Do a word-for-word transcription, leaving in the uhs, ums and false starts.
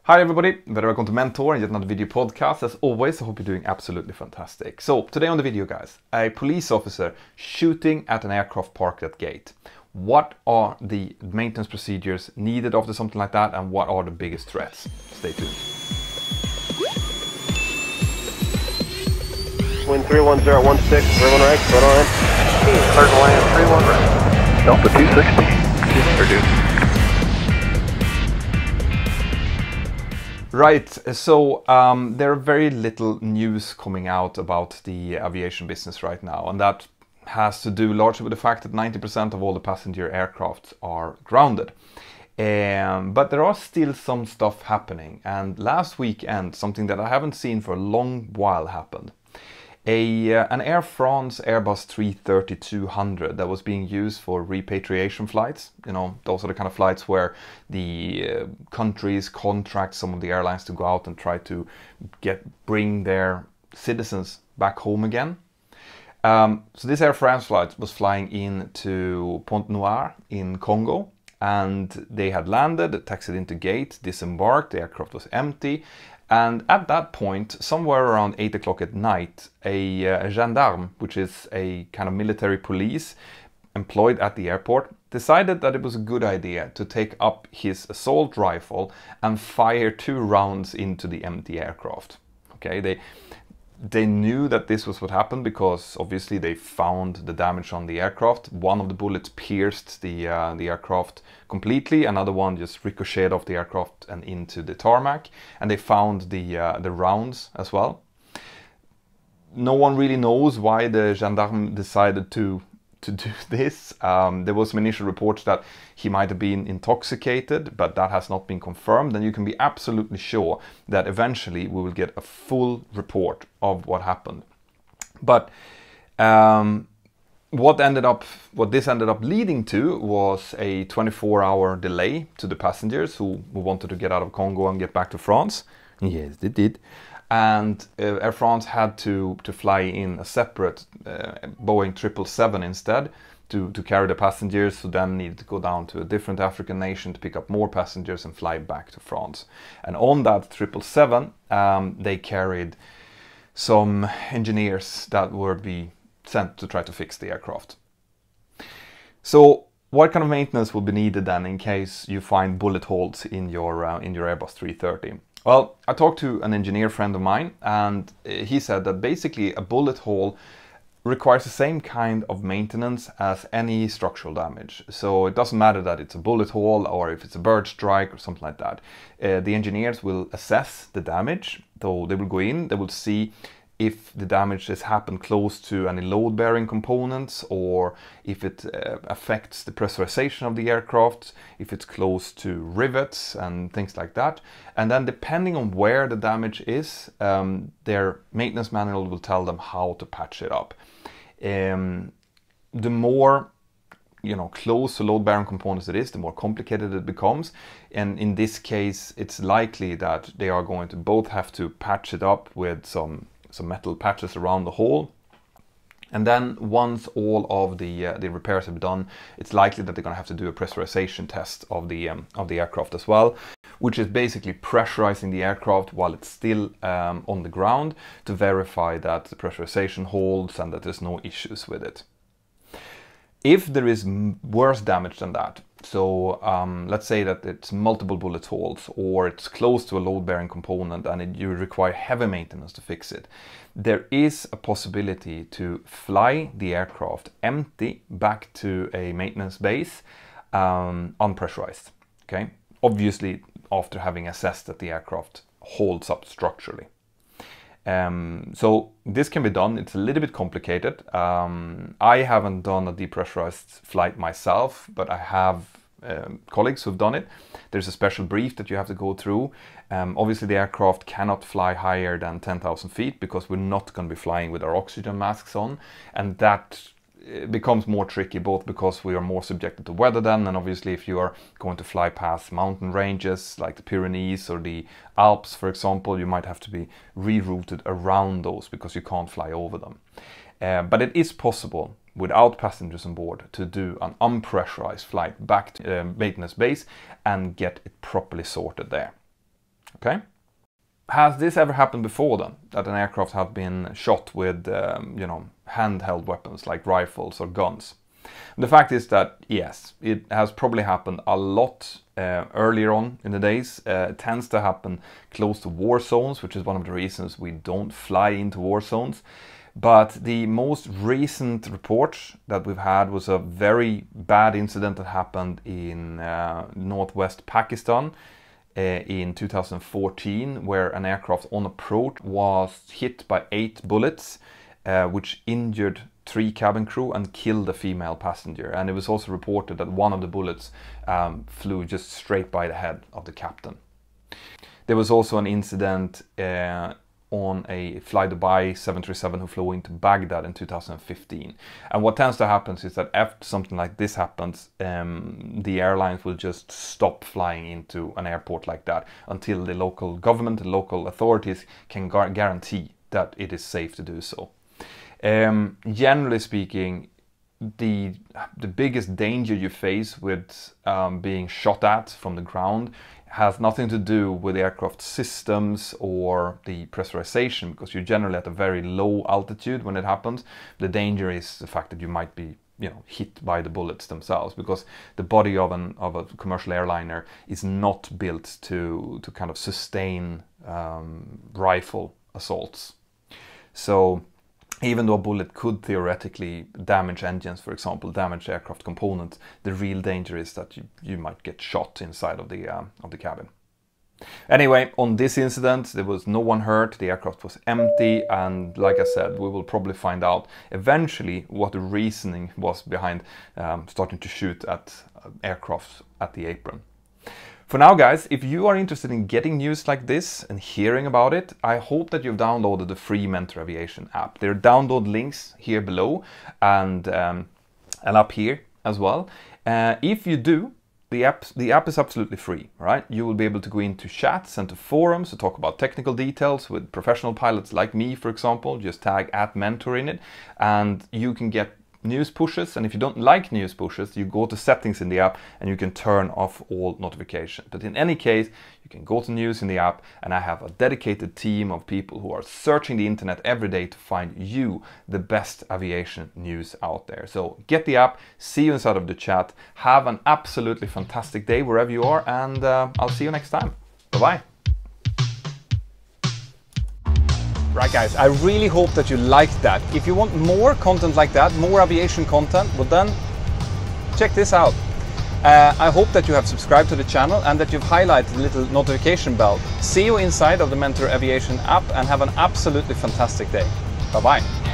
Hi everybody, very welcome to Mentor and yet another video podcast. As always, I hope you're doing absolutely fantastic. So today on the video, guys, a police officer shooting at an aircraft parked at gate. What are the maintenance procedures needed after something like that, and what are the biggest threats? Stay tuned. Wind three one zero one six, three one right, right on. Clear to land, three one right. Delta two sixty, produced. Right, so um, there are very little news coming out about the aviation business right now, and that has to do largely with the fact that ninety percent of all the passenger aircraft are grounded. Um, but there are still some stuff happening, and last weekend something that I haven't seen for a long while happened. A, uh, an Air France Airbus A three thirty dash two hundred that was being used for repatriation flights. You know, those are the kind of flights where the uh, countries contract some of the airlines to go out and try to get bring their citizens back home again. Um, so this Air France flight was flying into Point Noire in Congo, and they had landed, taxied into gate, disembarked, the aircraft was empty. And at that point, somewhere around eight o'clock at night, a, uh, a gendarme, which is a kind of military police employed at the airport, decided that it was a good idea to take up his assault rifle and fire two rounds into the empty aircraft. Okay, they they knew that this was what happened because obviously they found the damage on the aircraft. One of the bullets pierced the uh, the aircraft completely. Another one just ricocheted off the aircraft and into the tarmac. And they found the uh, the rounds as well. No one really knows why the gendarme decided to to do this. Um, there was some initial reports that he might have been intoxicated, but that has not been confirmed. And you can be absolutely sure that eventually we will get a full report of what happened. But um, what ended up, what this ended up leading to was a twenty-four hour delay to the passengers who, who wanted to get out of Congo and get back to France. Yes, they did. And uh, Air France had to, to fly in a separate uh, Boeing triple seven instead to, to carry the passengers, who then needed to go down to a different African nation to pick up more passengers and fly back to France. And on that triple seven, um, they carried some engineers that would be sent to try to fix the aircraft. So what kind of maintenance will be needed then in case you find bullet holes in your, uh, in your Airbus three thirty? Well, I talked to an engineer friend of mine, and he said that basically a bullet hole requires the same kind of maintenance as any structural damage. So it doesn't matter that it's a bullet hole or if it's a bird strike or something like that. Uh, the engineers will assess the damage, so they will go in, they will see if the damage has happened close to any load-bearing components, or if it uh, affects the pressurization of the aircraft, if it's close to rivets and things like that. And then depending on where the damage is, um, their maintenance manual will tell them how to patch it up. Um, the more you know, close to load-bearing components it is, the more complicated it becomes. And in this case, it's likely that they are going to both have to patch it up with some some metal patches around the hole. And then once all of the uh, the repairs have been done, it's likely that they're going to have to do a pressurization test of the um, of the aircraft as well, which is basically pressurizing the aircraft while it's still um, on the ground to verify that the pressurization holds and that there's no issues with it. If there is worse damage than that, so um, let's say that it's multiple bullet holes or it's close to a load-bearing component and it, you require heavy maintenance to fix it, there is a possibility to fly the aircraft empty back to a maintenance base um, unpressurized. Okay, obviously after having assessed that the aircraft holds up structurally. Um, so this can be done. It's a little bit complicated. Um, I haven't done a depressurized flight myself, but I have um, colleagues who've done it. There's a special brief that you have to go through. Um, obviously the aircraft cannot fly higher than ten thousand feet because we're not going to be flying with our oxygen masks on, and that it becomes more tricky, both because we are more subjected to weather then, and obviously if you are going to fly past mountain ranges like the Pyrenees or the Alps, for example, you might have to be rerouted around those because you can't fly over them. Uh, but it is possible without passengers on board to do an unpressurized flight back to uh, maintenance base and get it properly sorted there. Okay? Has this ever happened before then, that an aircraft have been shot with, um, you know, handheld weapons like rifles or guns? The fact is that yes, it has probably happened a lot uh, earlier on in the days. Uh, it tends to happen close to war zones, which is one of the reasons we don't fly into war zones. But the most recent report that we've had was a very bad incident that happened in uh, northwest Pakistan uh, in two thousand fourteen, where an aircraft on approach was hit by eight bullets, uh, which injured three cabin crew and killed a female passenger. And it was also reported that one of the bullets um, flew just straight by the head of the captain. There was also an incident uh, on a Fly Dubai seven thirty-seven who flew into Baghdad in two thousand fifteen. And what tends to happen is that after something like this happens, um, the airlines will just stop flying into an airport like that until the local government, the local authorities can gu- guarantee that it is safe to do so. Um, generally speaking, the the biggest danger you face with um, being shot at from the ground has nothing to do with the aircraft systems or the pressurization, because you're generally at a very low altitude when it happens. The danger is the fact that you might be, you know, hit by the bullets themselves, because the body of an of a commercial airliner is not built to to kind of sustain um, rifle assaults. So even though a bullet could theoretically damage engines, for example, damage aircraft components, the real danger is that you, you might get shot inside of the um, of the cabin. Anyway, on this incident, there was no one hurt, the aircraft was empty, and like I said, we will probably find out eventually what the reasoning was behind um, starting to shoot at uh, aircraft at the apron. For now, guys, if you are interested in getting news like this and hearing about it, I hope that you've downloaded the free Mentour Aviation app. There are download links here below and, um, and up here as well. Uh, if you do, the app, the app is absolutely free, right? You will be able to go into chats and to forums to talk about technical details with professional pilots like me, for example. Just tag at Mentour in it, and you can get news pushes. And if you don't like news pushes, you go to settings in the app and you can turn off all notifications. But in any case, you can go to news in the app, and I have a dedicated team of people who are searching the internet every day to find you the best aviation news out there. So get the app, see you inside of the chat, have an absolutely fantastic day wherever you are, and uh, I'll see you next time. Bye-bye. Right, guys, I really hope that you liked that. If you want more content like that, more aviation content, well then, check this out. Uh, I hope that you have subscribed to the channel and that you've highlighted the little notification bell. See you inside of the Mentour Aviation app, and have an absolutely fantastic day. Bye-bye.